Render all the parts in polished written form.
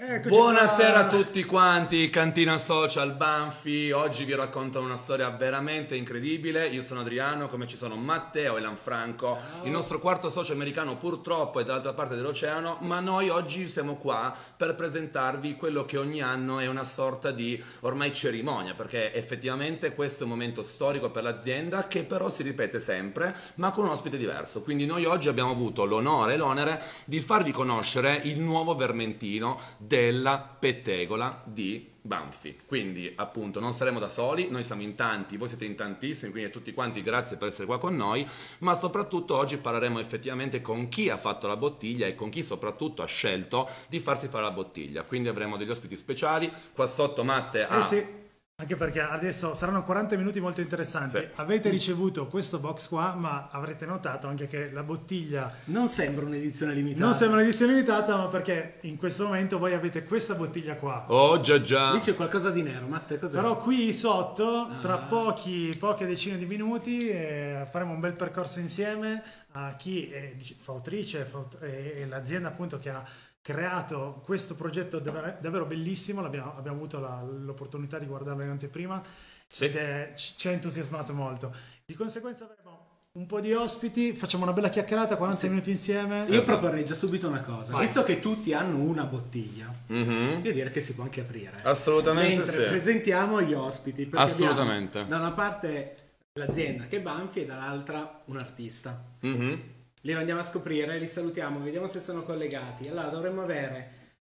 Eccoci Buonasera a qua. tutti quanti, Cantina Social Banfi. Oggi vi racconto una storia veramente incredibile. Io sono Adriano, come ci sono Matteo e Lanfranco. Il Ciao. nostro quarto socio americano purtroppo è dall'altra parte dell'oceano, ma noi oggi siamo qua per presentarvi quello che ogni anno è una sorta di ormai cerimonia, perché effettivamente questo è un momento storico per l'azienda che però si ripete sempre, ma con un ospite diverso. Quindi noi oggi abbiamo avuto l'onore e l'onere di farvi conoscere il nuovo vermentino della pettegola di Banfi. Quindi appunto non saremo da soli, noi siamo in tanti, voi siete in tantissimi, quindi a tutti quanti grazie per essere qua con noi, ma soprattutto oggi parleremo effettivamente con chi ha fatto la bottiglia e con chi soprattutto ha scelto di farsi fare la bottiglia. Quindi avremo degli ospiti speciali, qua sotto Matte Eh ha... sì, anche perché adesso saranno 40 minuti molto Sì. interessanti. Avete ricevuto questo box qua, ma avrete notato anche che la bottiglia Non sembra un'edizione limitata. non sembra un'edizione limitata, ma perché in questo momento voi avete questa bottiglia qua. Oh già già! Lì c'è qualcosa di nero, Matte, cos'è? Però qui sotto, tra poche decine di minuti, faremo un bel percorso insieme a chi è fautrice e l'azienda appunto che ha creato questo progetto davvero bellissimo. Abbiamo avuto l'opportunità di guardarlo in anteprima Sì. ed ci ha entusiasmato molto. Di conseguenza avremo un po' di ospiti, facciamo una bella chiacchierata, 40 minuti insieme. Io proporrei già subito una cosa. Vai. Visto che tutti hanno una bottiglia, Mhm. io direi che si può anche aprire. Assolutamente Mentre sì. presentiamo gli ospiti. Perché Assolutamente. abbiamo da una parte l'azienda che è Banfi e dall'altra un artista. Mhm. Li andiamo a scoprire, li salutiamo, vediamo se sono collegati. Allora dovremmo avere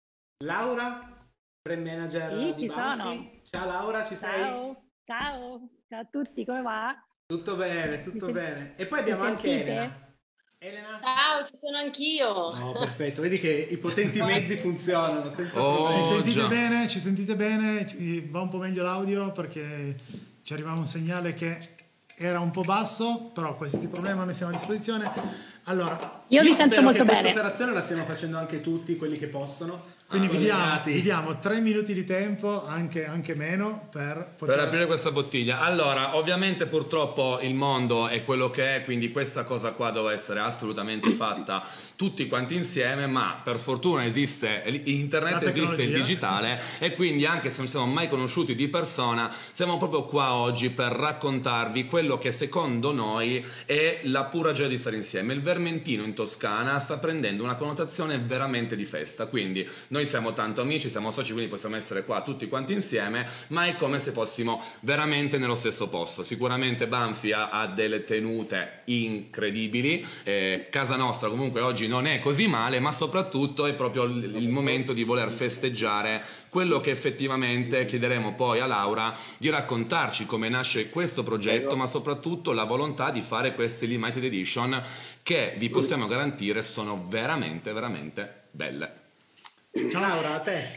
Laura, brand manager Sì, di ci Banfi. sono. Ciao Laura, ci sei? Ciao a tutti, come va? Tutto bene, tutto Mi bene. E poi abbiamo mi anche sentite? Elena. Elena? Ciao, ci sono anch'io. Oh, perfetto, vedi che i potenti mezzi funzionano senza Oh, problemi. Ci sentite già. bene? Ci sentite bene? Va un po' meglio l'audio perché ci arrivava un segnale che era un po' basso, però qualsiasi problema noi siamo a disposizione. Allora, Io vi sento spero molto che questa bene. operazione la stiano facendo anche tutti quelli che possono. quindi collegati. vi diamo 3 minuti di tempo, anche meno, per Per aprire questa bottiglia. Allora, ovviamente purtroppo il mondo è quello che è, quindi questa cosa qua deve essere assolutamente fatta tutti quanti insieme, ma per fortuna esiste internet, La esiste il tecnologia. digitale e quindi anche se non ci siamo mai conosciuti di persona, siamo proprio qua oggi per raccontarvi quello che secondo noi è la pura gioia di stare insieme. Il vermentino in Toscana sta prendendo una connotazione veramente di festa, quindi noi siamo tanto amici, siamo soci, quindi possiamo essere qua tutti quanti insieme, ma è come se fossimo veramente nello stesso posto. Sicuramente Banfi ha delle tenute incredibili, casa nostra comunque oggi non è così male, ma soprattutto è proprio il momento di voler festeggiare quello che effettivamente chiederemo poi a Laura di raccontarci come nasce questo progetto, ma soprattutto la volontà di fare queste limited edition che vi possiamo garantire sono veramente veramente belle. Ciao Laura, a te.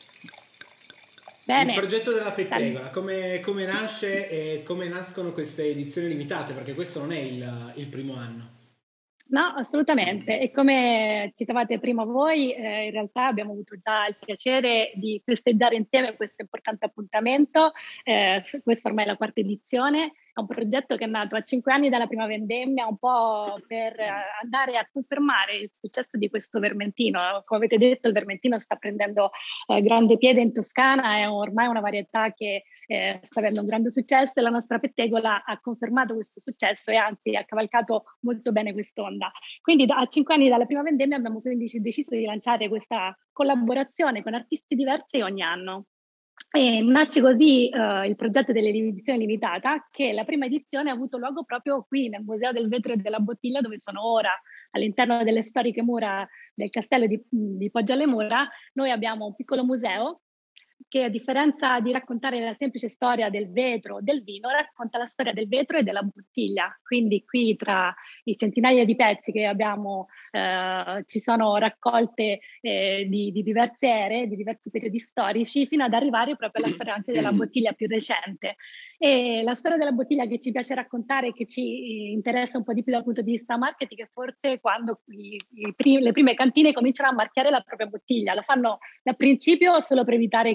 Bene. Il progetto della pettegola, come nasce e come nascono queste edizioni limitate? Perché questo non è il primo anno. No, assolutamente. E come citavate prima voi, in realtà abbiamo avuto già il piacere di festeggiare insieme questo importante appuntamento. Questa ormai è la quarta edizione. È un progetto che è nato a 5 anni dalla prima vendemmia, un po' per andare a confermare il successo di questo vermentino. Come avete detto, il vermentino sta prendendo grande piede in Toscana, è ormai una varietà che sta avendo un grande successo e la nostra pettegola ha confermato questo successo e anzi ha cavalcato molto bene quest'onda. Quindi a 5 anni dalla prima vendemmia abbiamo quindi deciso di lanciare questa collaborazione con artisti diversi ogni anno. E nasce così il progetto dell'edizione limitata, che la prima edizione ha avuto luogo proprio qui nel Museo del Vetro e della Bottiglia, dove sono ora all'interno delle storiche mura del castello di Poggio alle Mura. Noi abbiamo un piccolo museo che, a differenza di raccontare la semplice storia del vetro o del vino, racconta la storia del vetro e della bottiglia. Quindi qui tra i centinaia di pezzi che abbiamo ci sono raccolte di diverse ere, di diversi periodi storici, fino ad arrivare proprio alla storia anche della bottiglia più recente. E la storia della bottiglia che ci piace raccontare e che ci interessa un po' di più dal punto di vista marketing è forse quando le prime cantine cominciano a marchiare la propria bottiglia. Lo fanno da principio solo per evitare che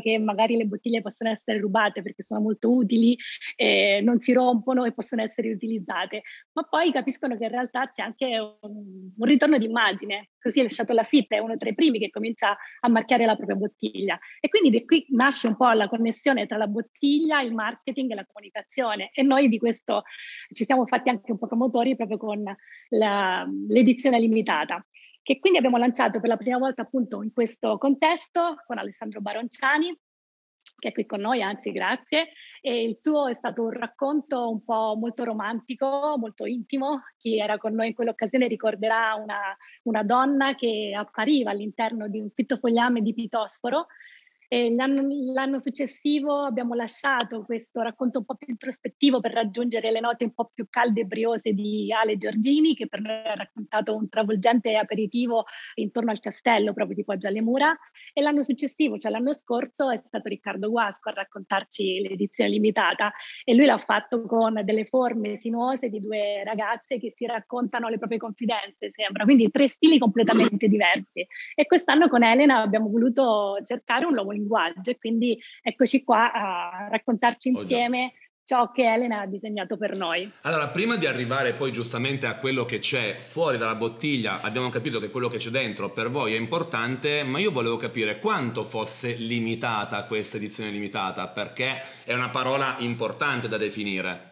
che magari le bottiglie possono essere rubate perché sono molto utili, non si rompono e possono essere riutilizzate, ma poi capiscono che in realtà c'è anche un ritorno d'immagine. Così il Chateau Lafite è uno tra i primi che comincia a marchiare la propria bottiglia, e quindi da qui nasce un po' la connessione tra la bottiglia, il marketing e la comunicazione, e noi di questo ci siamo fatti anche un po' promotori proprio con l'edizione limitata, che quindi abbiamo lanciato per la prima volta appunto in questo contesto con Alessandro Baronciani, che è qui con noi, anzi grazie, e il suo è stato un racconto un po' molto romantico, molto intimo. Chi era con noi in quell'occasione ricorderà una donna che appariva all'interno di un fitto fogliame di pitosforo. E l'anno successivo abbiamo lasciato questo racconto un po' più introspettivo per raggiungere le note un po' più calde e briose di Ale Giorgini, che per noi ha raccontato un travolgente aperitivo intorno al castello, proprio di Poggia alle Mura. E l'anno successivo, cioè l'anno scorso, è stato Riccardo Guasco a raccontarci l'edizione limitata, e lui l'ha fatto con delle forme sinuose di due ragazze che si raccontano le proprie confidenze, sembra, quindi tre stili completamente diversi. E quest'anno con Elena abbiamo voluto cercare un nuovo linguaggio, e quindi eccoci qua a raccontarci insieme ciò che Elena ha disegnato per noi. Allora, prima di arrivare poi giustamente a quello che c'è fuori dalla bottiglia, abbiamo capito che quello che c'è dentro per voi è importante, ma io volevo capire quanto fosse limitata questa edizione limitata, perché è una parola importante da definire.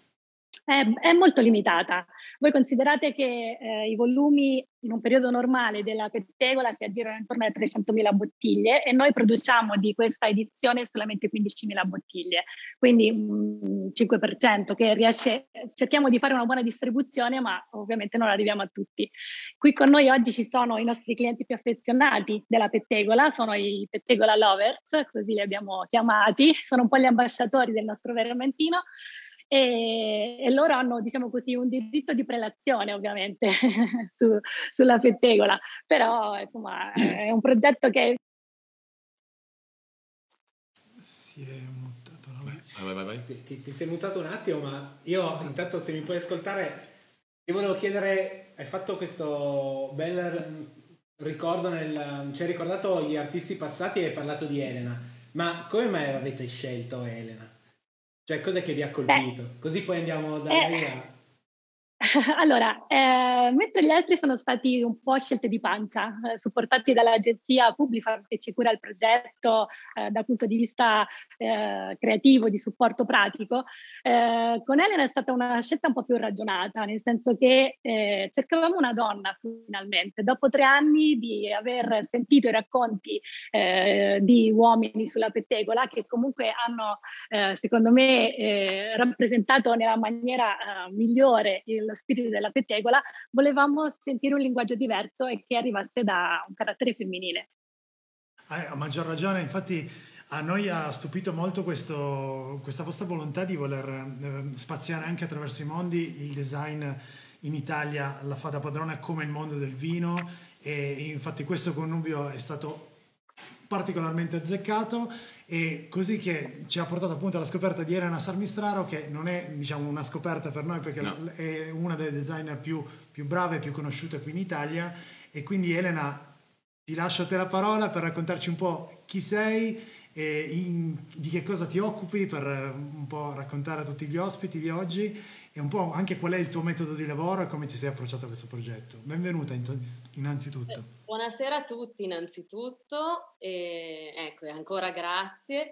È molto limitata. Voi considerate che i volumi in un periodo normale della pettegola si aggirano intorno alle 300.000 bottiglie, e noi produciamo di questa edizione solamente 15.000 bottiglie, quindi un 5% che riesce. Cerchiamo di fare una buona distribuzione, ma ovviamente non arriviamo a tutti. Qui con noi oggi ci sono i nostri clienti più affezionati della pettegola, sono i pettegola lovers, così li abbiamo chiamati, sono un po' gli ambasciatori del nostro vermentino. E loro hanno, diciamo così, un diritto di prelazione ovviamente sulla pettegola, però insomma è un progetto che si è mutato. Vai. Ti sei mutato un attimo, ma io intanto, se mi puoi ascoltare, ti volevo chiedere, hai fatto questo bel ricordo, ci hai ricordato gli artisti passati e hai parlato di Elena, ma come mai avete scelto Elena? Cioè, cos'è che vi ha colpito? Così poi andiamo da lei a... Allora, mentre gli altri sono stati un po' scelte di pancia, supportati dall'agenzia Publifarm che ci cura il progetto dal punto di vista creativo, di supporto pratico, con Elena è stata una scelta un po' più ragionata, nel senso che cercavamo una donna finalmente, dopo 3 anni di aver sentito i racconti di uomini sulla pettegola, che comunque hanno, secondo me, rappresentato nella maniera migliore lo spirito della pettegola. Volevamo sentire un linguaggio diverso e che arrivasse da un carattere femminile. A maggior ragione, infatti a noi ha stupito molto questa vostra volontà di voler spaziare anche attraverso i mondi. Il design in Italia la fa da padrona come il mondo del vino, e infatti questo connubio è stato particolarmente azzeccato, e così che ci ha portato appunto alla scoperta di Elena Sarmistraro, che non è, diciamo, una scoperta per noi, perché è una delle designer più brave e più conosciute qui in Italia. E quindi Elena, ti lascio a te la parola per raccontarci un po' chi sei e di che cosa ti occupi, per un po' raccontare a tutti gli ospiti di oggi, e un po' anche qual è il tuo metodo di lavoro e come ti sei approcciato a questo progetto. Benvenuta innanzitutto. Buonasera a tutti innanzitutto, ecco, e ancora grazie.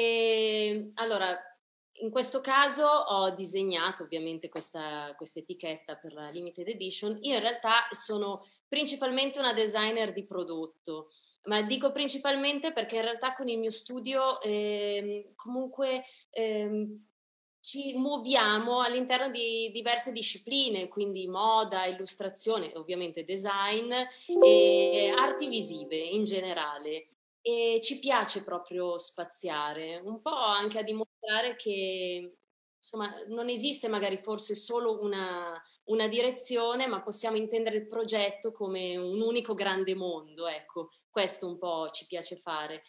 Allora, in questo caso ho disegnato ovviamente questa etichetta per la limited edition. Io in realtà sono principalmente una designer di prodotto, ma dico principalmente perché in realtà con il mio studio comunque ci muoviamo all'interno di diverse discipline, quindi moda, illustrazione, ovviamente design e arti visive in generale. E ci piace proprio spaziare, un po' anche a dimostrare che insomma non esiste magari forse solo una direzione, ma possiamo intendere il progetto come un unico grande mondo, ecco, questo un po' ci piace fare.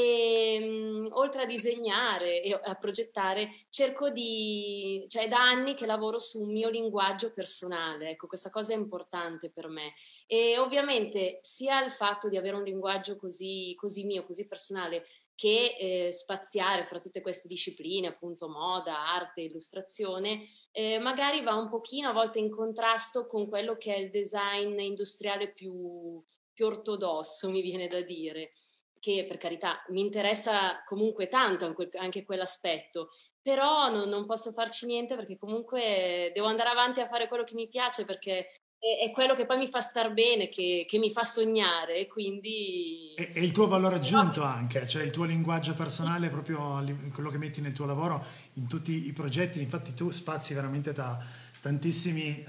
E oltre a disegnare e a progettare, cioè da anni che lavoro su un mio linguaggio personale, ecco, questa cosa è importante per me. E ovviamente sia il fatto di avere un linguaggio così mio, così personale, che spaziare fra tutte queste discipline, appunto moda, arte, illustrazione, magari va un pochino a volte in contrasto con quello che è il design industriale più ortodosso, mi viene da dire, che per carità mi interessa comunque tanto anche quell'aspetto, però non posso farci niente perché comunque devo andare avanti a fare quello che mi piace, perché è quello che poi mi fa star bene, che mi fa sognare, e quindi... E il tuo valore aggiunto anche, cioè il tuo linguaggio personale, proprio quello che metti nel tuo lavoro, in tutti i progetti. Infatti tu spazi veramente da tantissimi,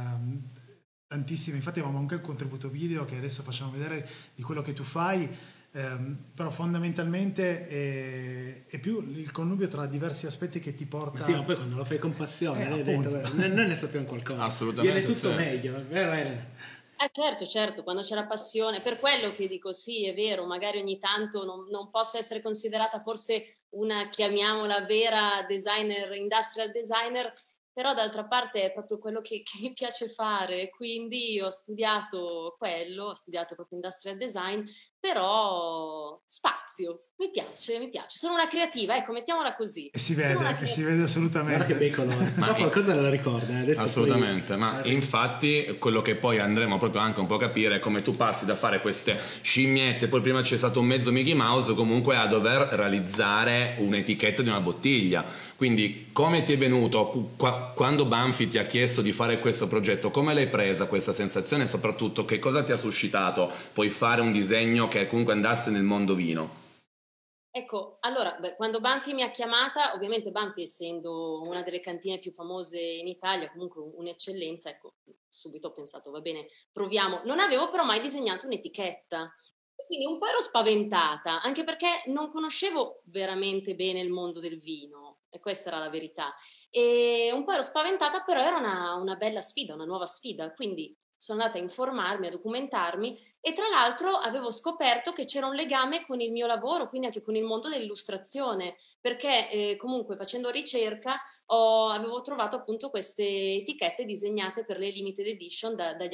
infatti avevamo anche il contributo video che adesso facciamo vedere di quello che tu fai. Però fondamentalmente è più il connubio tra diversi aspetti che ti porta. Ma sì, ma poi quando lo fai con passione, l'hai detto, noi ne sappiamo qualcosa. Assolutamente. Viene tutto meglio, vero Elena? Certo, quando c'è la passione, per quello che dico sì, è vero, magari ogni tanto non posso essere considerata forse una, chiamiamola, vera designer, industrial designer, però d'altra parte è proprio quello che mi piace fare, quindi ho studiato proprio industrial design, però spazio, mi piace, sono una creativa, ecco, mettiamola così. E si vede assolutamente. Guarda che bei colori, ma qualcosa la ricorda, adesso assolutamente, poi... ma infatti quello che poi andremo proprio anche un po' a capire è come tu passi da fare queste scimmiette, poi prima c'è stato un mezzo Mickey Mouse, comunque a dover realizzare un'etichetta di una bottiglia. Quindi come ti è venuto quando Banfi ti ha chiesto di fare questo progetto, come l'hai presa questa sensazione e soprattutto che cosa ti ha suscitato poi fare un disegno che comunque andasse nel mondo vino? Ecco, allora, quando Banfi mi ha chiamata, ovviamente Banfi essendo una delle cantine più famose in Italia, comunque un'eccellenza, ecco, subito ho pensato, va bene, proviamo. Non avevo però mai disegnato un'etichetta, quindi un po' ero spaventata, anche perché non conoscevo veramente bene il mondo del vino, e questa era la verità. E un po' ero spaventata, però era una bella sfida, una nuova sfida, quindi sono andata a informarmi, a documentarmi, e tra l'altro avevo scoperto che c'era un legame con il mio lavoro, quindi anche con il mondo dell'illustrazione, perché comunque facendo ricerca avevo trovato appunto queste etichette disegnate per le limited edition dagli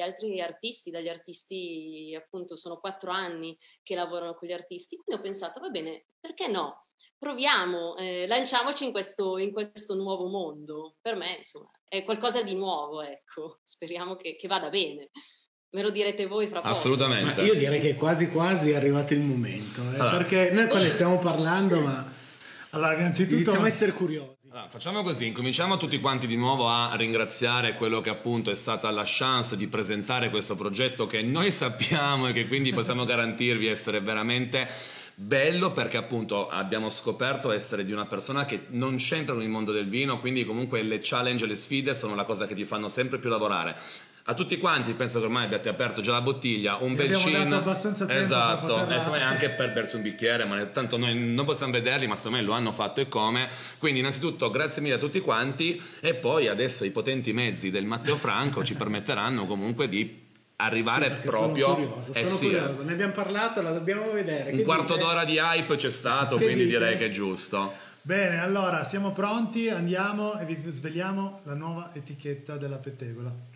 artisti appunto, sono 4 anni che lavorano con gli artisti, quindi ho pensato va bene, perché no? Proviamo, lanciamoci in questo nuovo mondo. Per me insomma è qualcosa di nuovo, ecco, speriamo che vada bene. Me lo direte voi fra poco. Assolutamente. Ma io direi che quasi è arrivato il momento, allora, perché noi qua ne stiamo parlando, ma allora innanzitutto iniziamo a essere curiosi. Allora, facciamo così, incominciamo tutti quanti di nuovo a ringraziare quello che appunto è stata la chance di presentare questo progetto che noi sappiamo e che quindi possiamo garantirvi essere veramente bello, perché appunto abbiamo scoperto essere di una persona che non c'entra con il mondo del vino, quindi comunque le challenge e le sfide sono la cosa che ti fanno sempre più lavorare. A tutti quanti penso che ormai abbiate aperto già la bottiglia, un bel abbiamo cin, dato abbastanza tempo esatto, per poterla... e anche per bersi un bicchiere, ma tanto noi non possiamo vederli, ma secondo me lo hanno fatto e come. Quindi innanzitutto grazie mille a tutti quanti, e poi adesso i potenti mezzi del Matteo Franco ci permetteranno comunque di arrivare proprio sono curioso, ne abbiamo parlato, la dobbiamo vedere. Un quarto d'ora di hype c'è stato, quindi direi che è giusto. Bene, allora siamo pronti, andiamo e vi svegliamo la nuova etichetta della pettegola.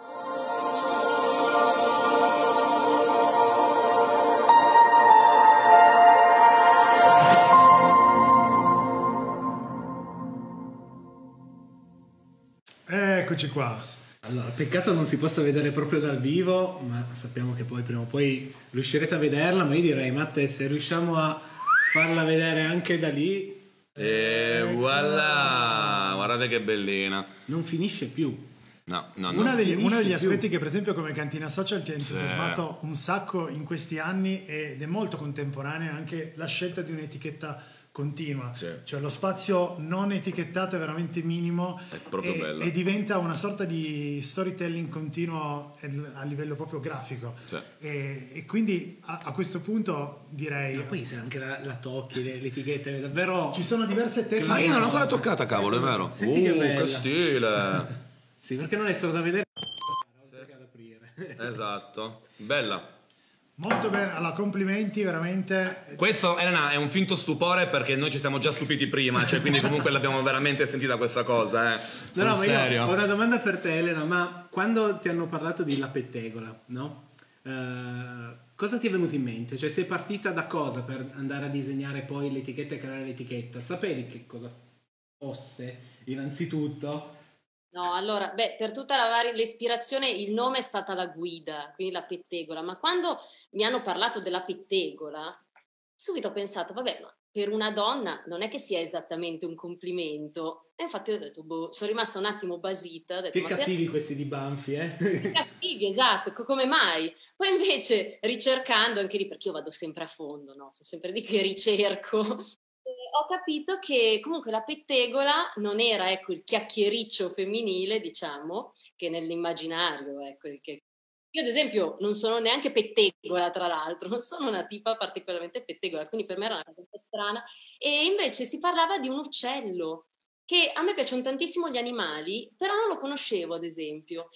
Eccoci qua. Allora, peccato non si possa vedere proprio dal vivo, ma sappiamo che poi prima o poi riuscirete a vederla, ma io direi, Matte, se riusciamo a farla vedere anche da lì... E voilà! Guardate che bellina. Non finisce più. No. Uno degli aspetti che per esempio come Cantina Social ti ha entusiasmato un sacco in questi anni, ed è molto contemporanea anche la scelta di un'etichetta continua, cioè lo spazio non etichettato è veramente minimo, è proprio bello, e diventa una sorta di storytelling continuo a livello proprio grafico, e quindi a questo punto direi, ma poi se anche la tocchi l'etichetta è davvero, ci sono diverse tecniche. Ma io non l'ho ancora toccata, cavolo, è vero. Senti che bella. Che stile. Sì, perché non è solo da vedere, oltre che ad aprire. Esatto, bella. Molto bene, allora complimenti veramente. Questo Elena è un finto stupore, perché noi ci siamo già stupiti prima, cioè quindi comunque l'abbiamo veramente sentita questa cosa, No, serio. io ho una domanda per te, Elena, ma quando ti hanno parlato di La Pettegola, no? cosa ti è venuto in mente? Cioè sei partita da cosa per andare a disegnare poi l'etichetta e creare l'etichetta? Sapevi che cosa fosse innanzitutto? No, allora, per tutta l'ispirazione il nome è stata la guida, quindi la pettegola, ma quando mi hanno parlato della pettegola, subito ho pensato, vabbè, ma per una donna non è che sia esattamente un complimento. E infatti ho detto, boh, sono rimasta un attimo basita. Ho detto, Che cattivi questi di Banfi, che cattivi, esatto, come mai? Poi invece ricercando, anche lì perché io vado sempre a fondo, no? Sono sempre lì che ricerco. Ho capito che comunque la pettegola non era, ecco, il chiacchiericcio femminile, diciamo, che nell'immaginario, ecco, io ad esempio non sono neanche pettegola, tra l'altro, non sono una tipa particolarmente pettegola, quindi per me era una cosa un po' strana, e invece si parlava di un uccello, che a me piacciono tantissimo gli animali, però non lo conoscevo ad esempio,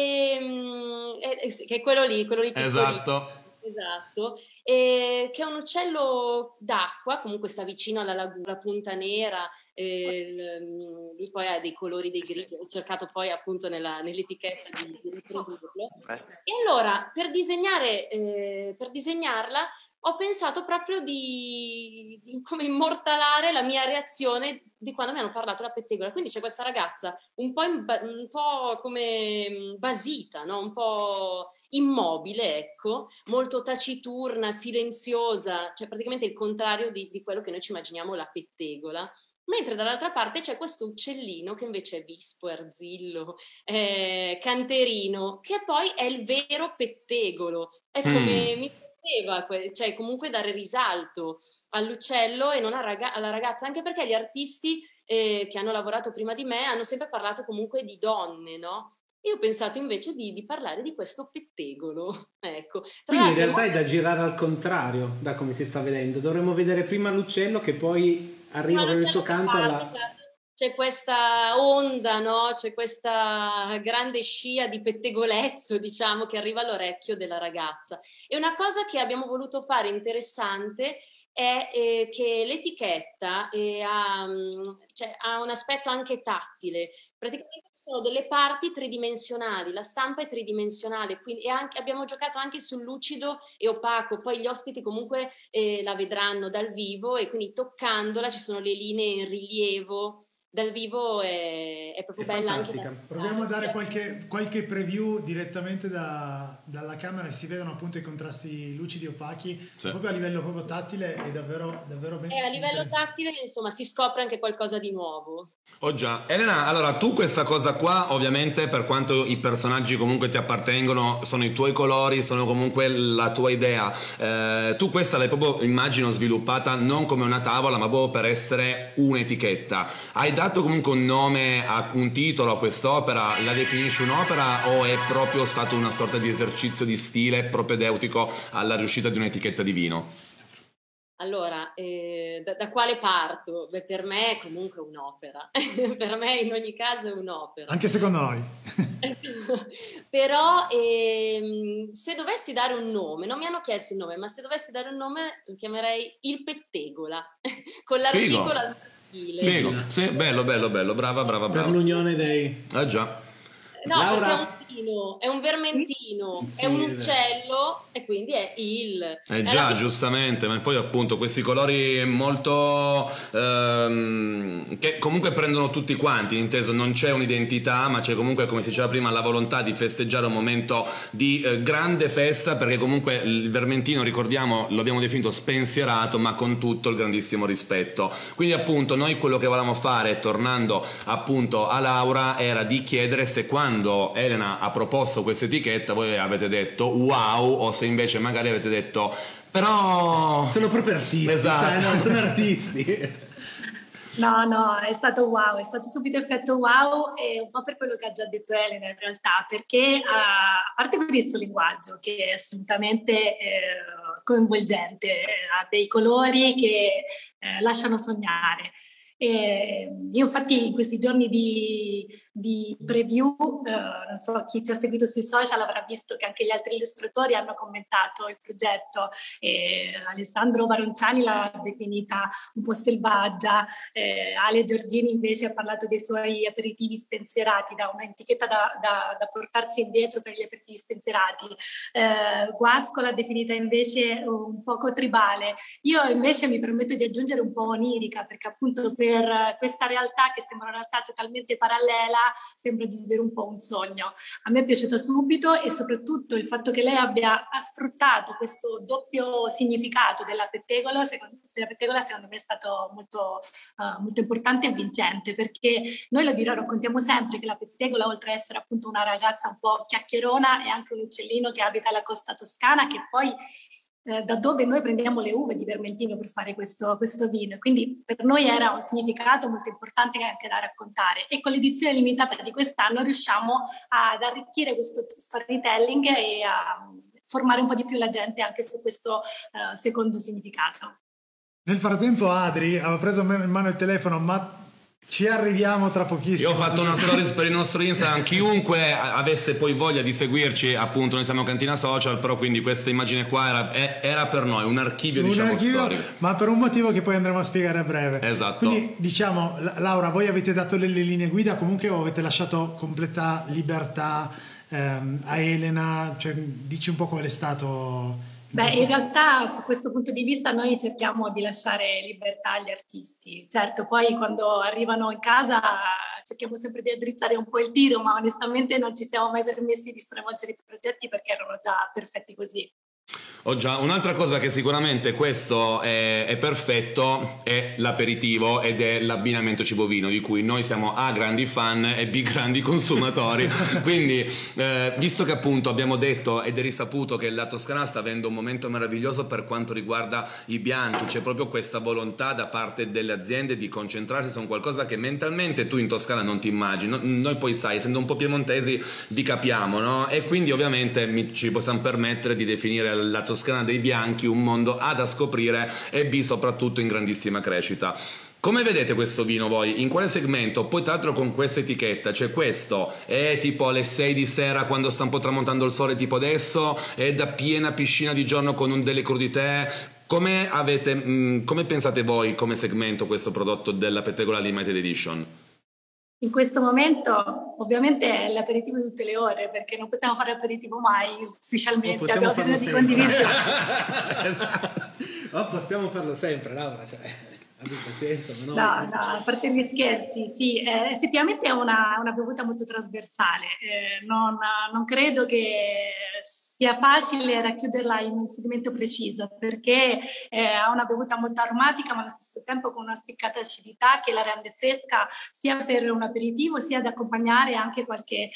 che è quello lì piccolino. Esatto. Esatto, che è un uccello d'acqua, comunque sta vicino alla laguna, punta nera, lì poi ha dei colori, dei grigi, ho cercato poi appunto nell'etichetta di riprodurlo. E allora per disegnarla ho pensato proprio di come immortalare la mia reazione di quando mi hanno parlato della pettegola. Quindi c'è questa ragazza un po' come basita, no? Un po' immobile, ecco, molto taciturna, silenziosa, cioè praticamente il contrario di quello che noi ci immaginiamo la pettegola. Mentre dall'altra parte c'è questo uccellino che invece è vispo, è arzillo, è canterino, che poi è il vero pettegolo. È come mi piaceva, cioè comunque dare risalto all'uccello e non alla ragazza, anche perché gli artisti che hanno lavorato prima di me hanno sempre parlato comunque di donne, no? Io ho pensato invece di parlare di questo pettegolo, ecco. Quindi in realtà è da girare al contrario, da come si sta vedendo. Dovremmo vedere prima l'uccello che poi arriva con il suo canto alla... C'è questa onda, no? C'è questa grande scia di pettegolezzo, diciamo, che arriva all'orecchio della ragazza. E una cosa che abbiamo voluto fare interessante è che l'etichetta ha un aspetto anche tattile. Praticamente ci sono delle parti tridimensionali, la stampa è tridimensionale, quindi abbiamo giocato anche sul lucido e opaco, poi gli ospiti comunque la vedranno dal vivo e quindi toccandola ci sono le linee in rilievo. Dal vivo è proprio bella fantastica. Anche proviamo a dare qualche preview direttamente dalla camera e si vedono appunto i contrasti lucidi e opachi, sì. Proprio a livello proprio tattile è davvero ben a livello tattile insomma si scopre anche qualcosa di nuovo. Oh già, Elena, allora tu questa cosa qua ovviamente per quanto i personaggi comunque ti appartengono, sono i tuoi colori, sono comunque la tua idea, tu questa l'hai proprio immagino sviluppata non come una tavola ma proprio per essere un'etichetta. Hai dato comunque un nome a un titolo a quest'opera, la definisci un'opera o è proprio stato una sorta di esercizio di stile propedeutico alla riuscita di un'etichetta di vino? Allora, da quale parto? Beh, per me è comunque un'opera, per me in ogni caso è un'opera. Anche secondo noi. Però se dovessi dare un nome, non mi hanno chiesto il nome, ma se dovessi dare un nome lo chiamerei il pettegola, con l'articola al maschile. Figo, sì, bello, brava. Per l'unione dei... Ah già. No, Laura... perché è un vermentino, sì, è un uccello e quindi è il... già, giustamente, ma poi appunto questi colori molto... che comunque prendono tutti quanti, inteso, non c'è un'identità, ma c'è comunque, come si diceva prima, la volontà di festeggiare un momento di grande festa, perché comunque il vermentino, ricordiamo, lo abbiamo definito spensierato, ma con tutto il grandissimo rispetto. Quindi appunto noi quello che volevamo fare, tornando appunto a Laura, era di chiedere se quando Elena ha proposto questa etichetta voi avete detto wow, o se invece magari avete detto però sono proprio artisti, esatto. Sai, no, sono artisti. No, è stato wow, è stato subito effetto wow, e un po' per quello che ha già detto Elena in realtà, perché a parte per il suo linguaggio che è assolutamente coinvolgente, ha dei colori che lasciano sognare. Io infatti in questi giorni di preview, non so, chi ci ha seguito sui social avrà visto che anche gli altri illustratori hanno commentato il progetto. Alessandro Baronciani l'ha definita un po' selvaggia, Ale Giorgini invece ha parlato dei suoi aperitivi spensierati, da un'etichetta da portarsi indietro per gli aperitivi spensierati. Guasco l'ha definita invece un poco tribale. Io invece mi permetto di aggiungere un po' onirica, perché appunto per questa realtà che sembra una realtà totalmente parallela sembra di vivere un po' un sogno. A me è piaciuto subito, e soprattutto il fatto che lei abbia sfruttato questo doppio significato della pettegola secondo me è stato molto importante e vincente, perché noi raccontiamo sempre che la pettegola, oltre ad essere appunto una ragazza un po' chiacchierona, è anche un uccellino che abita alla costa toscana, che poi da dove noi prendiamo le uve di Vermentino per fare questo vino. Quindi per noi era un significato molto importante anche da raccontare, e con l'edizione limitata di quest'anno riusciamo ad arricchire questo storytelling e a formare un po' di più la gente anche su questo secondo significato. Nel frattempo Adri aveva preso in mano il telefono, ma ci arriviamo tra pochissimo. Io ho fatto una stories per il nostro Instagram, chiunque avesse poi voglia di seguirci, appunto noi siamo Cantina Social, però quindi questa immagine qua era per noi un archivio, diciamo, storico. Ma per un motivo che poi andremo a spiegare a breve. Esatto. Quindi diciamo, Laura, voi avete dato le linee guida comunque, o avete lasciato completa libertà a Elena? Cioè, dici un po' qual è stato... Beh, in realtà su questo punto di vista noi cerchiamo di lasciare libertà agli artisti. Certo, poi quando arrivano in casa cerchiamo sempre di addrizzare un po' il tiro, ma onestamente non ci siamo mai permessi di stravolgere i progetti perché erano già perfetti così. Oh già, un'altra cosa che sicuramente questo è perfetto è l'aperitivo ed è l'abbinamento cibo-vino, di cui noi siamo A, grandi fan, e B, grandi consumatori. Quindi visto che appunto abbiamo detto ed è risaputo che la Toscana sta avendo un momento meraviglioso per quanto riguarda i bianchi, c'è proprio questa volontà da parte delle aziende di concentrarsi su qualcosa che mentalmente tu in Toscana non ti immagini. Noi poi, sai, essendo un po' piemontesi, di capiamo, no? E quindi ovviamente ci possiamo permettere di definire la Toscana dei bianchi un mondo A da scoprire e B soprattutto in grandissima crescita. Come vedete questo vino voi? In quale segmento? Poi tra l'altro con questa etichetta, cioè questo è tipo alle 6 di sera quando sta un po' tramontando il sole, tipo adesso, è da piena piscina di giorno con delle crudité. Come pensate voi come segmento questo prodotto della Pettegola Limited Edition? In questo momento ovviamente è l'aperitivo di tutte le ore, perché non possiamo fare aperitivo mai ufficialmente, abbiamo bisogno di condividere. Esatto. Ma possiamo farlo sempre, Laura, cioè, abbi pazienza. No, a parte gli scherzi, sì, effettivamente è una bevuta molto trasversale, non credo che sia facile racchiuderla in un segmento preciso, perché ha una bevuta molto aromatica, ma allo stesso tempo con una spiccata acidità che la rende fresca sia per un aperitivo sia ad accompagnare anche qualche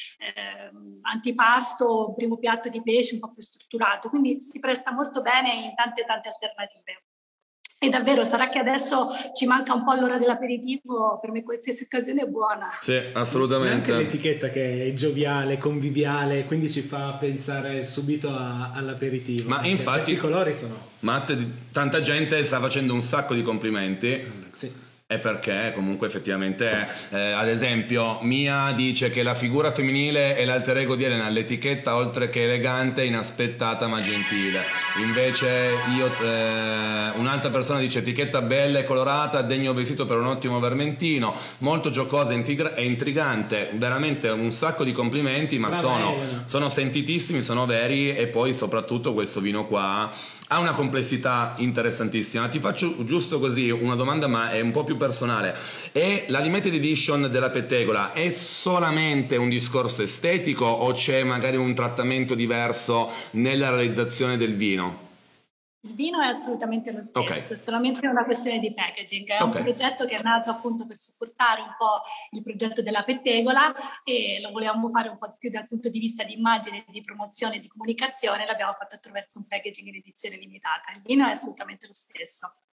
antipasto, primo piatto di pesce un po' più strutturato, quindi si presta molto bene in tante alternative. E davvero, sarà che adesso ci manca un po' l'ora dell'aperitivo, per me qualsiasi occasione è buona. Sì, assolutamente. Anche l'etichetta che è gioviale, conviviale, quindi ci fa pensare subito all'aperitivo. Ma infatti i colori sono... tanta gente sta facendo un sacco di complimenti. Sì. È perché comunque effettivamente ad esempio Mia dice che la figura femminile è l'alter ego di Elena, l'etichetta oltre che elegante inaspettata ma gentile. Invece un'altra persona dice etichetta bella e colorata, degno vestito per un ottimo vermentino, molto giocosa e intrigante. Veramente un sacco di complimenti, ma sono sentitissimi, sono veri. E poi soprattutto questo vino qua ha una complessità interessantissima. Ti faccio giusto così una domanda, ma è un po' più personale. E la limited edition della Pettegola è solamente un discorso estetico o c'è magari un trattamento diverso nella realizzazione del vino? Il vino è assolutamente lo stesso, Okay. è solamente una questione di packaging. È Okay. un progetto che è nato appunto per supportare un po' il progetto della Pettegola e lo volevamo fare un po' più dal punto di vista di immagine, di promozione e di comunicazione. L'abbiamo fatto attraverso un packaging in edizione limitata. Il vino è assolutamente lo stesso.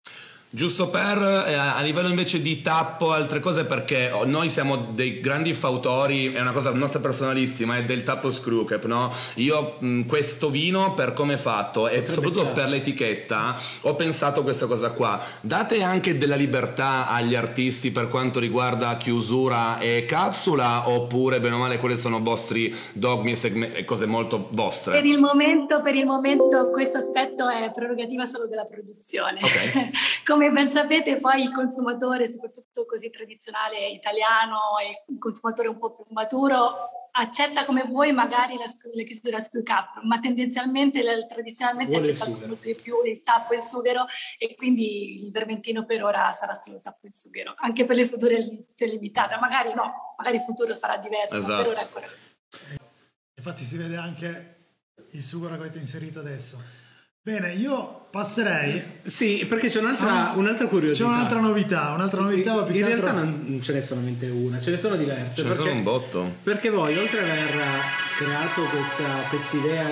Giusto per a livello invece di tappo, altre cose, perché noi siamo dei grandi fautori, è una cosa nostra personalissima, è del tappo screw cap, no? Io questo vino, per come è fatto e soprattutto per l'etichetta, ho pensato questa cosa qua. Date anche della libertà agli artisti per quanto riguarda chiusura e capsula, oppure bene o male quelle sono vostri dogmi e cose molto vostre? Per il momento questo aspetto è prerogativa solo della produzione. Okay. Come ben sapete, poi il consumatore, soprattutto così tradizionale italiano, e il consumatore un po' più maturo, accetta come vuoi magari la chiusura screw cap, ma tendenzialmente, tradizionalmente è accettato molto di più il tappo in sughero, e quindi il vermentino per ora sarà solo tappo in sughero, anche per le future edizioni limitate. Magari no, magari il futuro sarà diverso, esatto. Ma per ora è ancora. Infatti si vede anche il sughero che avete inserito adesso. Bene, io passerei. Sì, perché c'è un'altra curiosità. C'è un'altra novità. In realtà non ce n'è solamente una, ce ne sono diverse. Ce ne sono un botto. Perché voi, oltre ad aver creato questa idea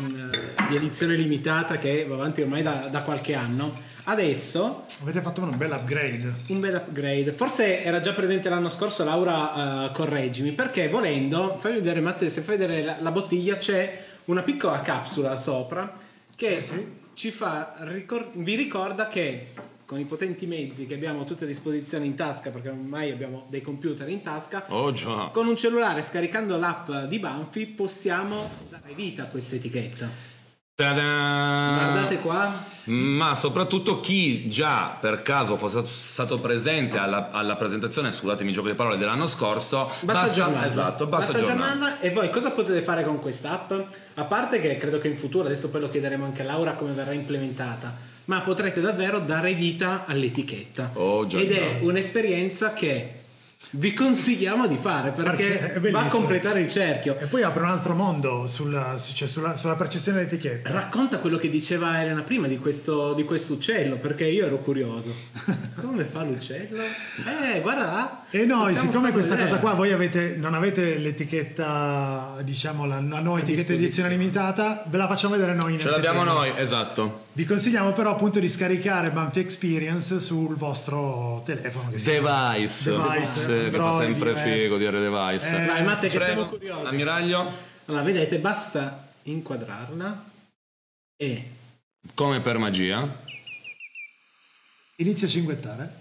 di edizione limitata che va avanti ormai da qualche anno, adesso avete fatto un bel upgrade. Un bel upgrade. Forse era già presente l'anno scorso, Laura, correggimi, perché volendo, fai vedere, Matteo, se fai vedere la bottiglia, c'è una piccola capsula sopra che ci fa vi ricorda che con i potenti mezzi che abbiamo tutti a disposizione in tasca, perché ormai abbiamo dei computer in tasca, già. Con un cellulare, scaricando l'app di Banfi, possiamo dare vita a questa etichetta. Ta-da! Guardate qua. Ma soprattutto chi già per caso fosse stato presente alla presentazione, scusatemi il gioco di parole, dell'anno scorso, basta aggiornarla. E voi cosa potete fare con questa app? A parte che credo che in futuro, adesso poi lo chiederemo anche a Laura come verrà implementata, ma potrete davvero dare vita all'etichetta. Ed è un'esperienza che vi consigliamo di fare, perché va a completare il cerchio e poi apre un altro mondo sulla percezione dell'etichetta. Racconta quello che diceva Elena prima di questo uccello, perché io ero curioso. Come fa l'uccello? Guarda là. E noi, siccome questa cosa qua voi non avete l'etichetta, diciamo la nuova etichetta edizione limitata, ve la facciamo vedere noi. Ce l'abbiamo noi, esatto. Vi consigliamo però appunto di scaricare Banfi Experience sul vostro telefono. Device. Che fa sempre figo dire device. Vai Matte, che siamo curiosi. Ammiraglio. Allora, vedete, basta inquadrarla e come per magia inizia a cinguettare.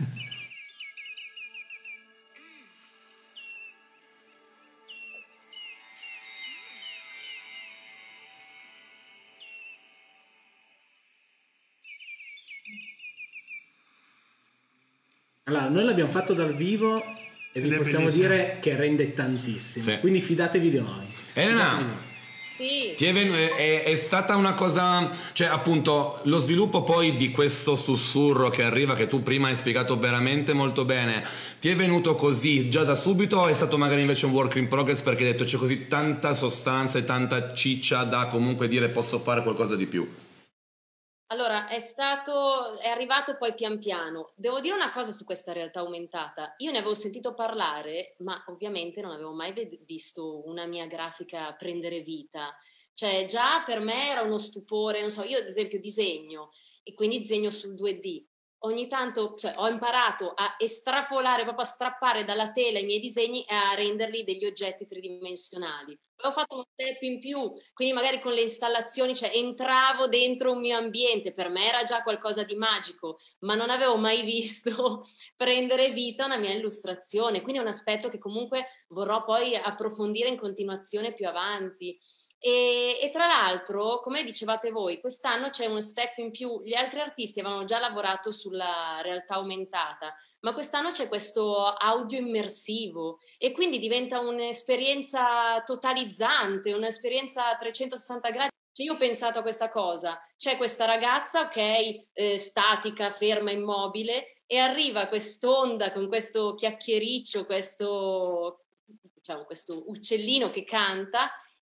Allora, noi l'abbiamo fatto dal vivo e vi possiamo dire che rende tantissimo. Quindi fidatevi di noi. Elena, sì. È stata una cosa, cioè appunto lo sviluppo poi di questo sussurro che arriva, che tu prima hai spiegato veramente molto bene, ti è venuto così già da subito o è stato magari invece un work in progress perché hai detto c'è così tanta sostanza e tanta ciccia da comunque dire posso fare qualcosa di più? Allora, è arrivato poi pian piano. Devo dire una cosa su questa realtà aumentata. Io ne avevo sentito parlare, ma ovviamente non avevo mai visto una mia grafica prendere vita. Cioè, già per me era uno stupore, non so, io ad esempio disegno, e quindi disegno sul 2D. Ogni tanto, ho imparato a estrapolare, proprio a strappare dalla tela i miei disegni e a renderli degli oggetti tridimensionali. Poi ho fatto uno step in più, quindi magari con le installazioni, entravo dentro un mio ambiente, per me era già qualcosa di magico, ma non avevo mai visto prendere vita una mia illustrazione, quindi è un aspetto che comunque vorrò poi approfondire in continuazione più avanti. E tra l'altro, come dicevate voi, quest'anno c'è uno step in più. Gli altri artisti avevano già lavorato sulla realtà aumentata, ma quest'anno c'è questo audio immersivo e quindi diventa un'esperienza totalizzante, un'esperienza a 360 gradi. Io ho pensato a questa cosa, c'è questa ragazza, statica, ferma, immobile, e arriva quest'onda con questo chiacchiericcio, questo uccellino che canta,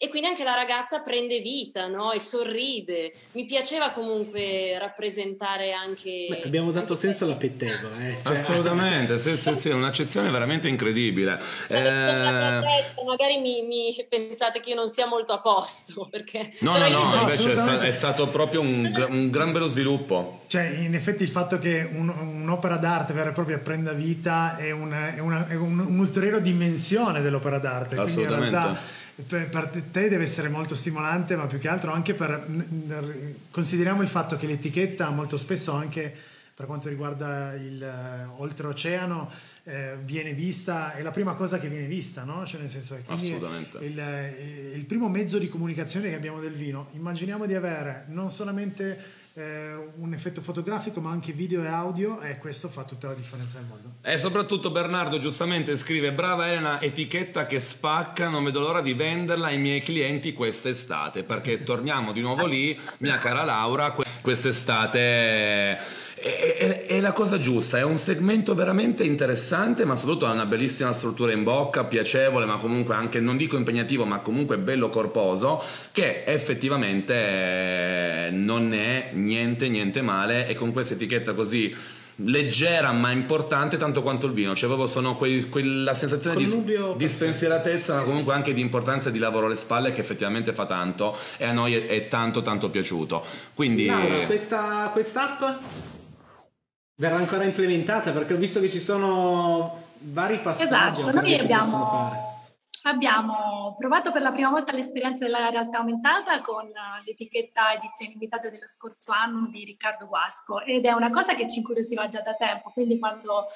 e quindi anche la ragazza prende vita, no? E sorride. Mi piaceva comunque rappresentare anche... Beh, abbiamo dato senso alla pettegola, Cioè... Assolutamente, sì, un'accezione veramente incredibile. Magari mi pensate che io non sia molto a posto, perché... No, invece è stato proprio un gran bello sviluppo. Cioè, in effetti il fatto che un'opera d'arte vera e propria prenda vita è un'ulteriore dimensione dell'opera d'arte. Assolutamente. Quindi in realtà per te deve essere molto stimolante, ma più che altro anche consideriamo il fatto che l'etichetta molto spesso, anche per quanto riguarda il oltreoceano, viene vista, è la prima cosa che viene vista, no? Cioè, nel senso che assolutamente il primo mezzo di comunicazione che abbiamo del vino. Immaginiamo di avere non solamente un effetto fotografico, ma anche video e audio, e questo fa tutta la differenza del mondo. E soprattutto Bernardo giustamente scrive: brava Elena, etichetta che spacca, non vedo l'ora di venderla ai miei clienti quest'estate, perché torniamo di nuovo lì, mia cara Laura, quest'estate è la cosa giusta, è un segmento veramente interessante, ma soprattutto ha una bellissima struttura in bocca, piacevole, ma comunque anche, non dico impegnativo, ma comunque bello corposo, che effettivamente non è niente male, e con questa etichetta così leggera ma importante tanto quanto il vino, cioè proprio sono quella sensazione di spensieratezza, ma comunque anche di importanza e di lavoro alle spalle, che effettivamente fa tanto, e a noi è tanto piaciuto. Quindi Laura, quest'app verrà ancora implementata, perché ho visto che ci sono vari passaggi esatto, noi che si possono fare. Abbiamo provato per la prima volta l'esperienza della realtà aumentata con l'etichetta edizione limitata dello scorso anno di Riccardo Guasco, ed è una cosa che ci incuriosiva già da tempo, quindi quando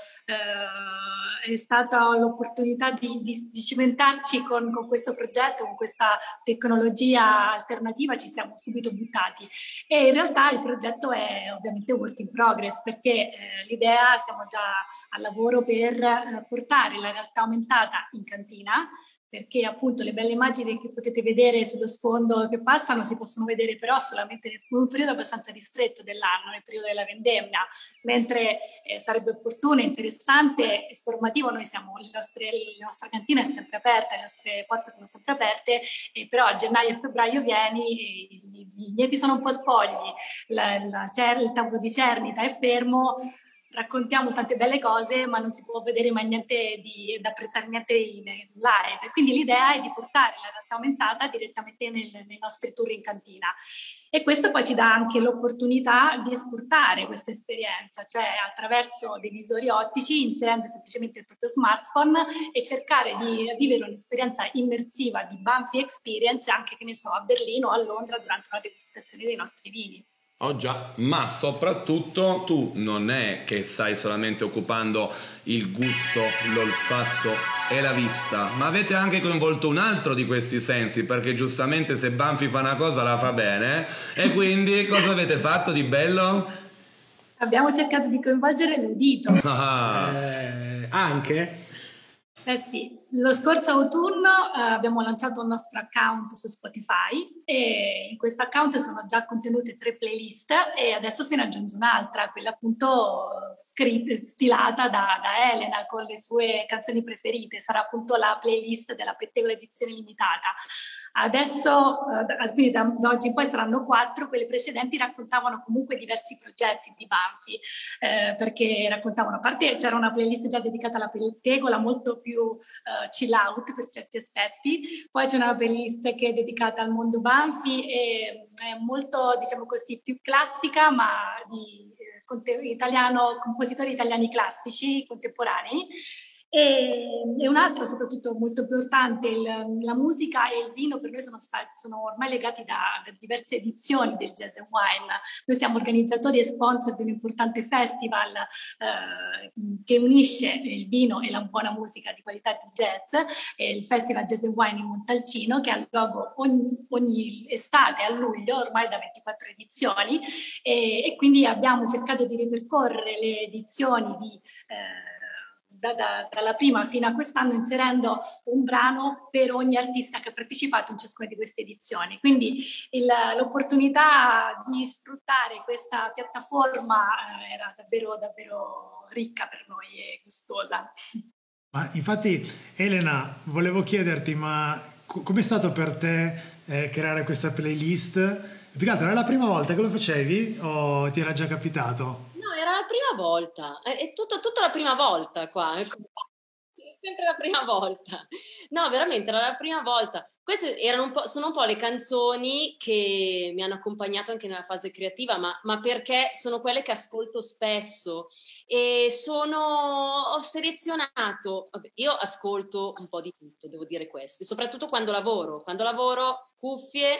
è stata l'opportunità di cimentarci con questo progetto, con questa tecnologia alternativa, ci siamo subito buttati. E in realtà il progetto è ovviamente work in progress, perché l'idea, siamo già al lavoro per portare la realtà aumentata in cantina, perché appunto le belle immagini che potete vedere sullo sfondo che passano si possono vedere però solamente in un periodo abbastanza ristretto dell'anno, nel periodo della vendemmia, mentre sarebbe opportuno, interessante e formativo. Noi siamo, la nostra cantina è sempre aperta, le nostre porte sono sempre aperte, però a gennaio e febbraio vieni, i vigneti sono un po' spogli, il tavolo di Cernita è fermo, raccontiamo tante belle cose, ma non si può vedere mai niente ed apprezzare niente in live. Quindi l'idea è di portare la realtà aumentata direttamente nei nostri tour in cantina. E questo poi ci dà anche l'opportunità di esportare questa esperienza, cioè attraverso dei visori ottici, inserendo semplicemente il proprio smartphone, e cercare di vivere un'esperienza immersiva di Banfi Experience anche, che ne so, a Berlino o a Londra durante una degustazione dei nostri vini. Oh già, ma soprattutto tu non è che stai solamente occupando il gusto, l'olfatto e la vista, ma avete anche coinvolto un altro di questi sensi, perché giustamente se Banfi fa una cosa la fa bene, e quindi cosa avete fatto di bello? Abbiamo cercato di coinvolgere l'udito. Anche? Eh sì, lo scorso autunno abbiamo lanciato un nostro account su Spotify, e in questo account sono già contenute 3 playlist, e adesso se ne aggiunge un'altra, quella appunto stilata da Elena con le sue canzoni preferite. Sarà appunto la playlist della Pettegola edizione limitata. Adesso, quindi da oggi in poi saranno 4, quelle precedenti raccontavano comunque diversi progetti di Banfi, perché raccontavano, a parte c'era una playlist già dedicata alla pettegola, molto più chill out per certi aspetti, poi c'è una playlist che è dedicata al mondo Banfi, e è molto, diciamo così, più classica, ma di compositori italiani classici, contemporanei. E un altro, soprattutto molto importante, la musica e il vino per noi sono ormai legati da diverse edizioni del Jazz and Wine. Noi siamo organizzatori e sponsor di un importante festival che unisce il vino e la buona musica di qualità di jazz, il Festival Jazz and Wine in Montalcino, che ha luogo ogni estate a luglio, ormai da 24 edizioni, e quindi abbiamo cercato di ripercorrere le edizioni dalla prima fino a quest'anno, inserendo un brano per ogni artista che ha partecipato in ciascuna di queste edizioni. Quindi l'opportunità di sfruttare questa piattaforma era davvero ricca per noi e gustosa. Ma infatti, Elena, volevo chiederti, ma com'è stato per te creare questa playlist? Più che altro, era la prima volta che lo facevi o ti era già capitato? No, era la prima volta, è tutta la prima volta qua. È sempre la prima volta. No, veramente era la prima volta. Queste sono un po' le canzoni che mi hanno accompagnato anche nella fase creativa, ma perché sono quelle che ascolto spesso e ho selezionato, vabbè, io ascolto un po' di tutto, devo dire questo, soprattutto quando lavoro. Quando lavoro, cuffie,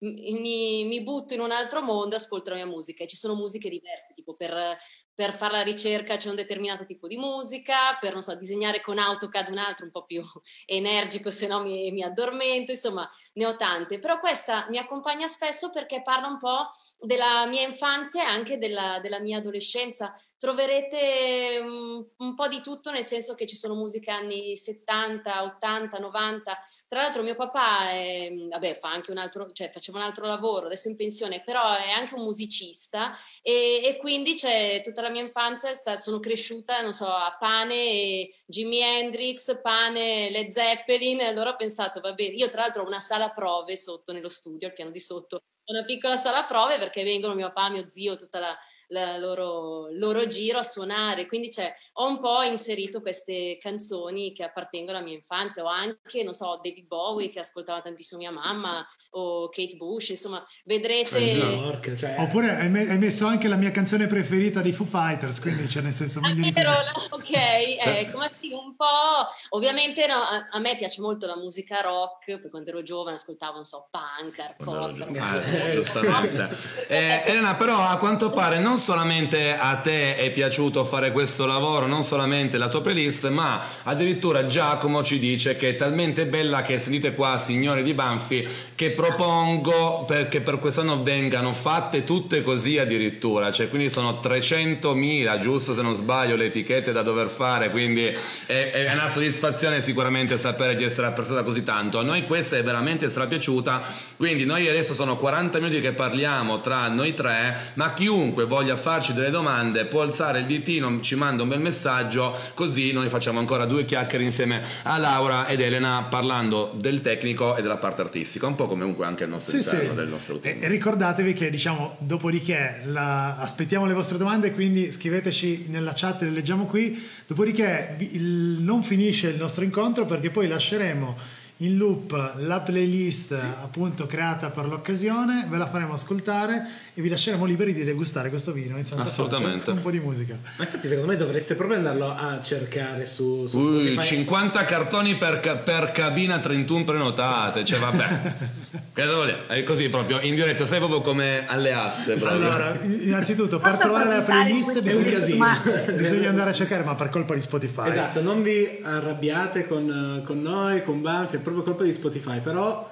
mi butto in un altro mondo e ascolto la mia musica. E ci sono musiche diverse, tipo per fare la ricerca c'è un determinato tipo di musica, per, non so, disegnare con AutoCAD un altro un po' più energico, se no mi addormento, insomma, ne ho tante. Però questa mi accompagna spesso perché parla un po' della mia infanzia e anche della mia adolescenza. Troverete un po' di tutto, nel senso che ci sono musiche anni 70, 80, 90. Tra l'altro mio papà vabbè, fa anche faceva un altro lavoro, adesso è in pensione, però è anche un musicista e quindi c'è tutta la mia infanzia, sono cresciuta, non so, a Pane e Jimi Hendrix, Pane, Led Zeppelin, e allora ho pensato, va bene, io tra l'altro ho una sala prove sotto nello studio, al piano di sotto, una piccola sala prove perché vengono mio papà, mio zio, tutta la loro giro a suonare, quindi ho un po' inserito queste canzoni che appartengono alla mia infanzia, o anche, non so, David Bowie che ascoltava tantissimo mia mamma, o Kate Bush, insomma, vedrete. Oppure hai messo anche la mia canzone preferita dei Foo Fighters, quindi nel senso meglio di così. Ok, ecco, ma sì, un po', ovviamente no, a me piace molto la musica rock, poi quando ero giovane ascoltavo, non so, punk, hardcore, giustamente. Elena, però a quanto pare non solamente a te è piaciuto fare questo lavoro, non solamente la tua playlist, ma addirittura Giacomo ci dice che è talmente bella che, sentite qua signori di Banfi, che propongo perché per quest'anno vengano fatte tutte così addirittura, cioè quindi sono 300.000, giusto se non sbaglio, le etichette da dover fare, quindi è una soddisfazione sicuramente sapere di essere apprezzata così tanto. A noi questa è veramente strapiaciuta, quindi noi adesso sono 40 minuti che parliamo tra noi tre, ma chiunque voglia farci delle domande può alzare il ditino, ci manda un bel messaggio, così noi facciamo ancora due chiacchiere insieme a Laura ed Elena parlando del tecnico e della parte artistica, un po' come comunque anche il nostro interno del nostro team. E ricordatevi che diciamo dopodiché aspettiamo le vostre domande, quindi scriveteci nella chat, le leggiamo qui, dopodiché non finisce il nostro incontro perché poi lasceremo in loop la playlist appunto creata per l'occasione, ve la faremo ascoltare e vi lasceremo liberi di degustare questo vino in santa assolutamente pace, un po' di musica. Ma infatti secondo me dovreste proprio andarlo a cercare su Spotify. 50 cartoni per cabina, 31 prenotate, cioè vabbè. Che devo dire? È così proprio in diretta, sai, proprio come alle aste proprio. Allora, innanzitutto per trovare la playlist è un casino, bisogna andare a cercare, ma per colpa di Spotify. Esatto, non vi arrabbiate con noi, con Banfi, è proprio colpa di Spotify, però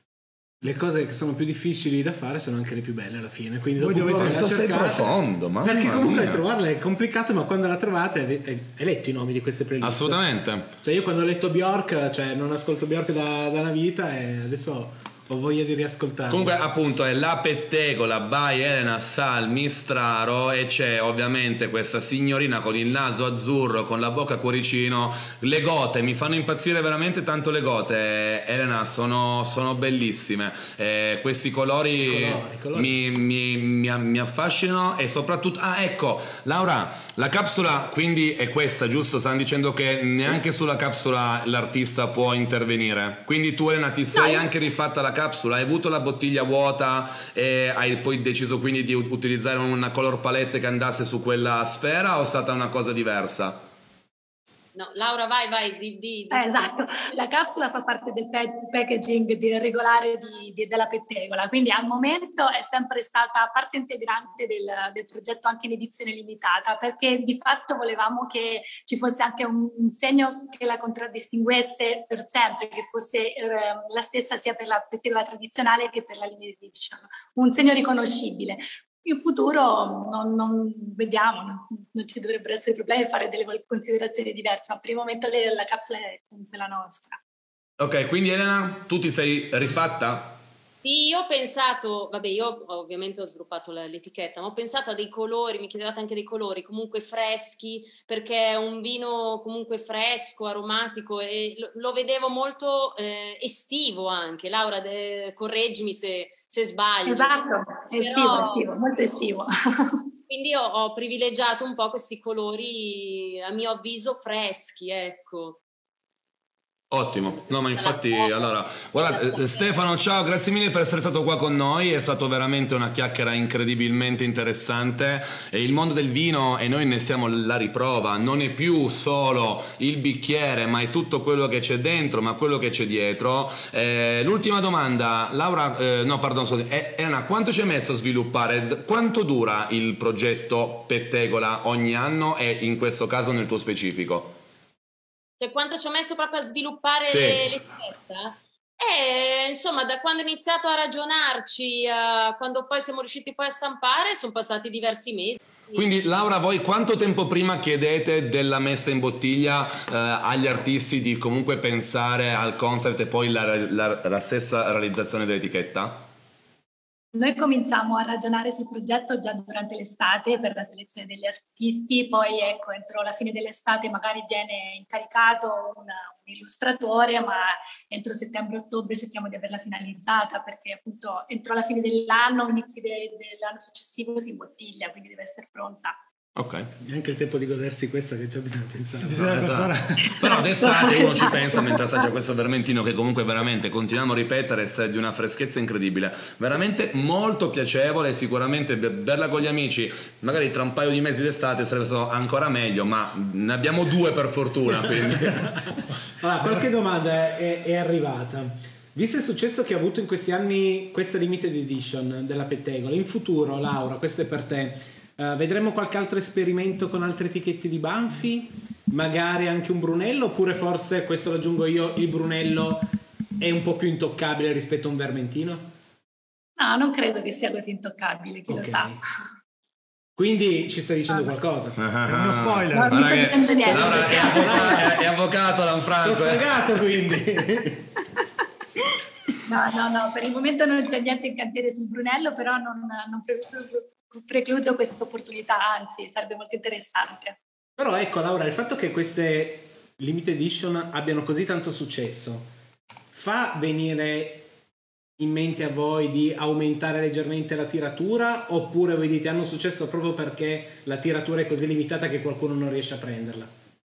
le cose che sono più difficili da fare sono anche le più belle alla fine, quindi voi dovete sei profondo, mamma perché comunque mia. Trovarle è complicato, ma quando la trovate hai letto i nomi di queste playlist. Assolutamente. Cioè io quando ho letto Bjork, cioè non ascolto Bjork da una vita e adesso ho voglia di riascoltare. Comunque appunto è La Pettegola by Elena Salmistraro e c'è ovviamente questa signorina con il naso azzurro, con la bocca a cuoricino, le gote mi fanno impazzire veramente tanto, le gote Elena sono bellissime, questi colori mi affascinano e soprattutto ecco Laura, la capsula quindi è questa, giusto? Stanno dicendo che neanche sulla capsula l'artista può intervenire, quindi tu Elena ti sei anche rifatta la capsula, hai avuto la bottiglia vuota e hai poi deciso quindi di utilizzare una color palette che andasse su quella sfera o è stata una cosa diversa? No, Laura, vai. Esatto, la capsula fa parte del packaging regolare della pettegola, quindi al momento è sempre stata parte integrante del progetto anche in edizione limitata, perché di fatto volevamo che ci fosse anche un segno che la contraddistinguesse per sempre, che fosse la stessa sia per la pettegola tradizionale che per la limited edition, un segno riconoscibile. In futuro non vediamo, non ci dovrebbero essere problemi a fare delle considerazioni diverse, ma per il momento la capsula è comunque la nostra. Ok, quindi Elena, tu ti sei rifatta? Sì, io ho pensato, vabbè, io ovviamente ho sviluppato l'etichetta, ma ho pensato a dei colori, mi chiedevate anche dei colori comunque freschi, perché è un vino comunque fresco, aromatico e lo vedevo molto estivo anche. Laura, correggimi se sbaglio. Esatto, Però, estivo, molto estivo. Quindi ho privilegiato un po' questi colori, a mio avviso, freschi, ecco. Ottimo, no ma infatti allora, guarda Stefano, ciao, grazie mille per essere stato qua con noi, è stato veramente una chiacchiera incredibilmente interessante e il mondo del vino, e noi ne stiamo la riprova, non è più solo il bicchiere ma è tutto quello che c'è dentro, ma quello che c'è dietro. L'ultima domanda, Laura, no pardon, Elena, quanto ci hai messo a sviluppare, quanto dura il progetto Pettegola ogni anno e in questo caso nel tuo specifico? Cioè, quanto ci ho messo proprio a sviluppare Sì. l'etichetta? Insomma, da quando ho iniziato a ragionarci, quando poi siamo riusciti poi a stampare, sono passati diversi mesi. Quindi Laura, voi quanto tempo prima chiedete della messa in bottiglia agli artisti di comunque pensare al concept e poi la stessa realizzazione dell'etichetta? Noi cominciamo a ragionare sul progetto già durante l'estate per la selezione degli artisti, poi ecco, entro la fine dell'estate magari viene incaricato un illustratore, ma entro settembre-ottobre cerchiamo di averla finalizzata perché appunto entro la fine dell'anno, inizi dell'anno successivo si imbottiglia, quindi deve essere pronta. Ok. Neanche il tempo di godersi questa che già bisogna pensare. Bisogna pensare. Però d'estate uno ci pensa mentre assaggia questo vermentino che comunque veramente, continuiamo a ripetere, è di una freschezza incredibile, veramente molto piacevole, sicuramente berla con gli amici magari tra un paio di mesi d'estate sarebbe stato ancora meglio, ma ne abbiamo 2 per fortuna, quindi. Allora, qualche domanda è arrivata. Visto il successo che ha avuto in questi anni questa limited edition della Pettegola, in futuro, Laura, questo è per te, vedremo qualche altro esperimento con altre etichette di Banfi? Magari anche un Brunello? Oppure forse, questo lo aggiungo io, il Brunello è un po' più intoccabile rispetto a un Vermentino? No, non credo che sia così intoccabile, chi lo sa. Quindi ci stai dicendo qualcosa? È uno spoiler. No, non sto dicendo niente. Laura è avvocato Lanfranco. L'ho fregato quindi. No, per il momento non c'è niente in cantiere sul Brunello, però non precludo questa opportunità, anzi sarebbe molto interessante. Però ecco Laura, il fatto che queste limited edition abbiano così tanto successo fa venire in mente a voi di aumentare leggermente la tiratura, oppure voi dite hanno successo proprio perché la tiratura è così limitata che qualcuno non riesce a prenderla?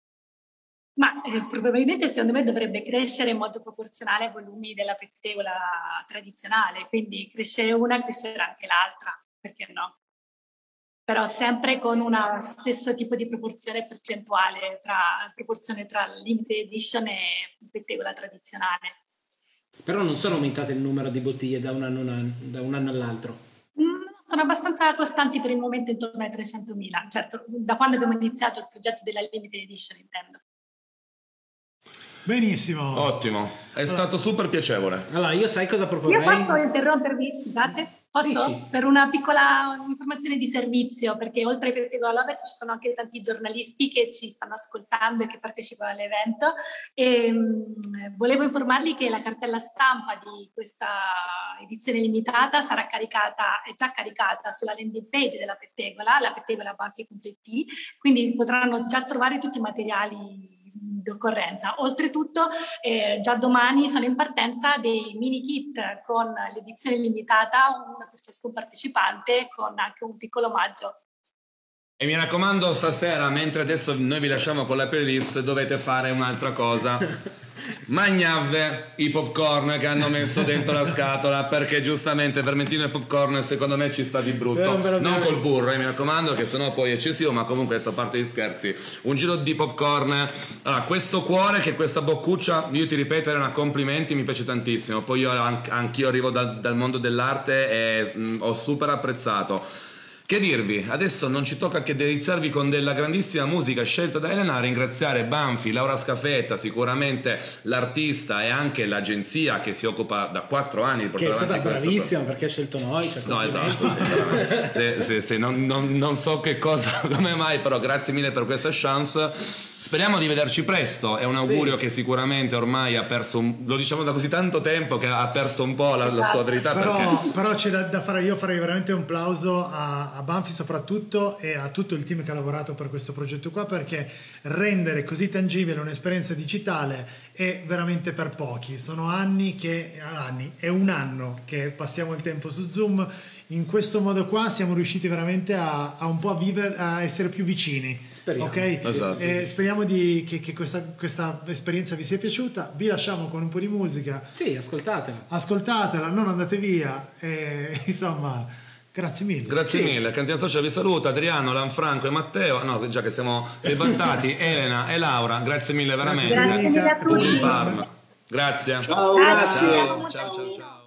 Ma probabilmente secondo me dovrebbe crescere in modo proporzionale ai volumi della pettegola tradizionale, quindi cresce una, crescerà anche l'altra, perché no? Però sempre con uno stesso tipo di proporzione percentuale tra limited edition e pettegola tradizionale. Però non sono aumentate il numero di bottiglie da un anno all'altro. Sono abbastanza costanti per il momento, intorno ai 300.000, certo, da quando abbiamo iniziato il progetto della limited edition intendo. Benissimo. Ottimo, è stato super piacevole. Allora, io sai cosa proporrei? Io posso interrompervi? Scusate? Posso? Dici. Per una piccola informazione di servizio, perché oltre ai Pettegola Lovers ci sono anche tanti giornalisti che ci stanno ascoltando e che partecipano all'evento e volevo informarli che la cartella stampa di questa edizione limitata sarà caricata, è già caricata sulla landing page della Pettegola, la pettegolabanfi.it, quindi potranno già trovare tutti i materiali d'occorrenza. Oltretutto già domani sono in partenza dei mini kit con l'edizione limitata, una per ciascun partecipante con anche un piccolo omaggio. E mi raccomando, stasera, mentre adesso noi vi lasciamo con la playlist, dovete fare un'altra cosa. Magnave i popcorn che hanno messo dentro la scatola, perché giustamente vermentino e popcorn secondo me ci sta di brutto, non col burro, mi raccomando, che sennò poi è eccessivo. Ma comunque adesso, a parte gli scherzi, un giro di popcorn. Allora, questo cuore, che questa boccuccia, io ti ripeto, erano complimenti, mi piace tantissimo. Poi io anch'io arrivo dal mondo dell'arte e ho super apprezzato. Che dirvi, adesso non ci tocca che deliziarvi con della grandissima musica scelta da Elena, ringraziare Banfi, Laura Scafetta, sicuramente l'artista e anche l'agenzia che si occupa da 4 anni di portare avanti questo. Che è stata bravissima perché ha scelto noi. No, esatto, sì, non so che cosa, come mai, però grazie mille per questa chance. Speriamo di vederci presto, è un augurio che sicuramente ormai ha perso, lo diciamo da così tanto tempo che ha perso un po' la sua verità. Però c'è da fare, io farei veramente un plauso a Banfi soprattutto e a tutto il team che ha lavorato per questo progetto qua, perché rendere così tangibile un'esperienza digitale è veramente per pochi. Sono è un anno che passiamo il tempo su Zoom. In questo modo qua siamo riusciti veramente a un po' a essere più vicini. Speriamo. Okay? Esatto. Speriamo che questa esperienza vi sia piaciuta. Vi lasciamo con un po' di musica. Sì, ascoltatela. Ascoltatela, non andate via. Insomma, grazie mille. Grazie mille. Cantina Social vi saluta, Adriano, Lanfranco e Matteo. No, già che siamo ribaltati, Elena e Laura, grazie mille veramente. Grazie mille a tutti. Grazie. Ciao, grazie. Ciao.